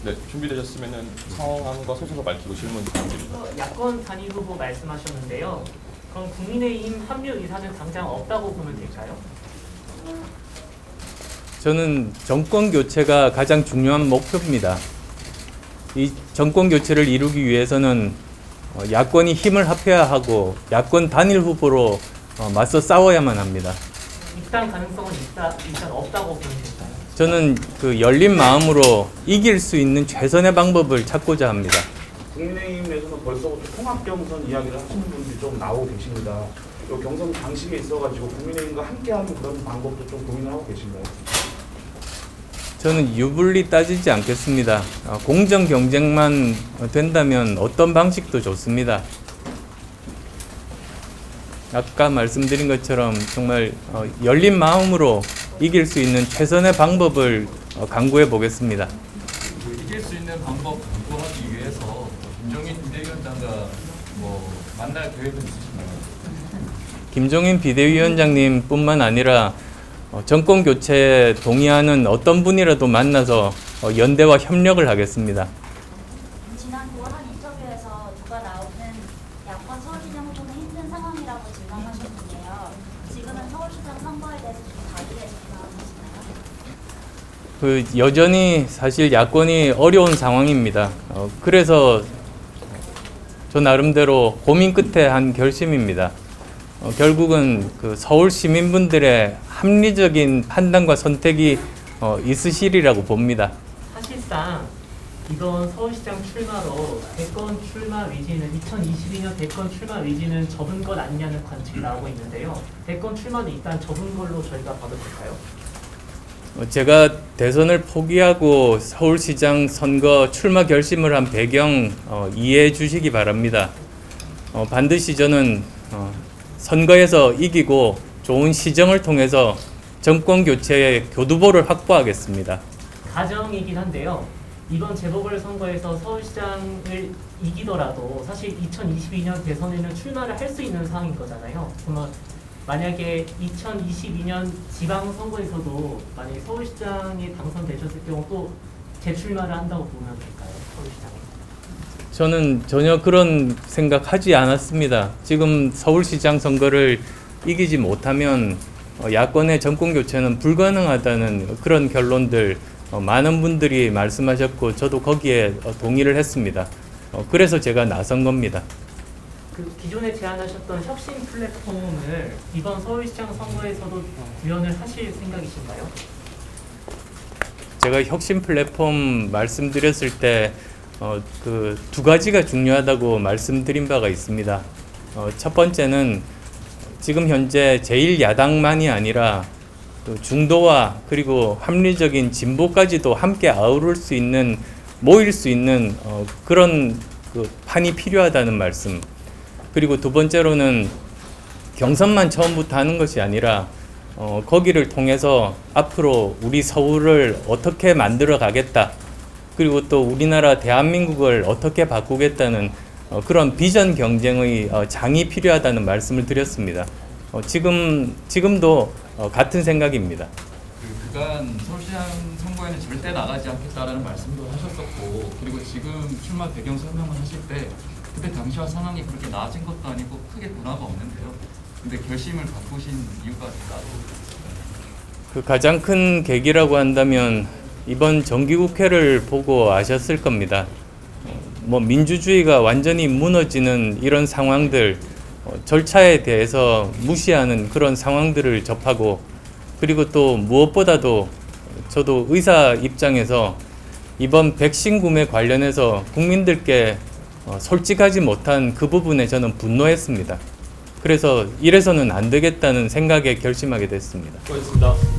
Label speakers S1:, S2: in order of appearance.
S1: 네, 준비되셨으면 성함과 소속을 밝히고 질문 부탁드립니다.
S2: 야권 단일 후보 말씀하셨는데요. 그럼 국민의힘 합류 의사는 당장 없다고 보면 될까요?
S3: 저는 정권 교체가 가장 중요한 목표입니다. 이 정권 교체를 이루기 위해서는 야권이 힘을 합해야 하고 야권 단일 후보로 맞서 싸워야만 합니다.
S2: 입당 가능성은 일단 없다고 보면 될까요?
S3: 저는 그 열린 마음으로 이길 수 있는 최선의 방법을 찾고자 합니다.
S4: 국민의힘 내에서는 벌써부터 통합 경선 이야기를 하시는 분들이 좀 나오고 계십니다. 이 경선 방식에 있어가지고 국민의힘과 함께하는 그런 방법도 좀 고민을 하고 계신가요?
S3: 저는 유불리 따지지 않겠습니다. 공정 경쟁만 된다면 어떤 방식도 좋습니다. 아까 말씀드린 것처럼 정말 열린 마음으로 이길 수 있는 최선의 방법을 강구해 보겠습니다.
S5: 이길 수 있는 방법 강구하기 위해서 김종인 비대위원장과 만날 계획은 있으신가요?
S3: 김종인 비대위원장님뿐만 아니라 정권 교체에 동의하는 어떤 분이라도 만나서 연대와 협력을 하겠습니다.
S6: 지난 9월 한 인터뷰에서 누가 나오는 야권 서울시장 후보는 힘든 상황이라고 진단하셨는데요. 지금은 서울시장 선거에 대해서 좀 다르게 진단하시나요?
S3: 여전히 사실 야권이 어려운 상황입니다. 그래서 저 나름대로 고민 끝에 한 결심입니다. 결국은 그 서울 시민분들의 합리적인 판단과 선택이 있으시리라고 봅니다.
S2: 사실상 이번 서울시장 출마로 대권 출마 의지는 2022년 대권 출마 의지는 접은 것 아니냐는 관측이 나오고 있는데요. 대권 출마는 일단 접은 걸로 저희가 봐도 될까요?
S3: 제가 대선을 포기하고 서울시장 선거 출마 결심을 한 배경 이해해 주시기 바랍니다. 반드시 저는 선거에서 이기고 좋은 시정을 통해서 정권 교체의 교두보를 확보하겠습니다.
S2: 가정이긴 한데요. 이번 재보궐선거에서 서울시장을 이기더라도 사실 2022년 대선에는 출마를 할 수 있는 상황인 거잖아요. 그러면 만약에 2022년 지방선거에서도 만약에 서울시장이 당선되셨을 경우 또 재출마를 한다고 보면 될까요? 서울시장에.
S3: 저는 전혀 그런 생각하지 않았습니다. 지금 서울시장 선거를 이기지 못하면 야권의 정권 교체는 불가능하다는 그런 결론들 많은 분들이 말씀하셨고 저도 거기에 동의를 했습니다. 그래서 제가 나선 겁니다.
S2: 그 기존에 제안하셨던 혁신 플랫폼을 이번 서울시장 선거에서도 구현을 하실 생각이신가요?
S3: 제가 혁신 플랫폼 말씀드렸을 때 그 두 가지가 중요하다고 말씀드린 바가 있습니다. 첫 번째는 지금 현재 제1야당만이 아니라 중도와 그리고 합리적인 진보까지도 함께 아우를 수 있는 모일 수 있는 그런 그 판이 필요하다는 말씀. 그리고 두 번째로는 경선만 처음부터 하는 것이 아니라 거기를 통해서 앞으로 우리 서울을 어떻게 만들어 가겠다. 그리고 또 우리나라 대한민국을 어떻게 바꾸겠다는 그런 비전 경쟁의 장이 필요하다는 말씀을 드렸습니다. 지금도 같은 생각입니다.
S5: 그간 서울시장 선거에는 절대 나가지 않겠다라는 말씀도 하셨었고, 그리고 지금 출마 배경 설명을 하실 때 그때 당시와 상황이 그렇게 나아진 것도 아니고 크게 변화가 없는데요. 근데 결심을 바꾸신 이유가 따로
S3: 그 가장 큰 계기라고 한다면 이번 정기국회를 보고 아셨을 겁니다. 민주주의가 완전히 무너지는 이런 상황들, 절차에 대해서 무시하는 그런 상황들을 접하고, 그리고 또 무엇보다도 저도 의사 입장에서 이번 백신 구매 관련해서 국민들께 솔직하지 못한 그 부분에 저는 분노했습니다. 그래서 이래서는 안 되겠다는 생각에 결심하게 됐습니다.
S1: 수고하셨습니다.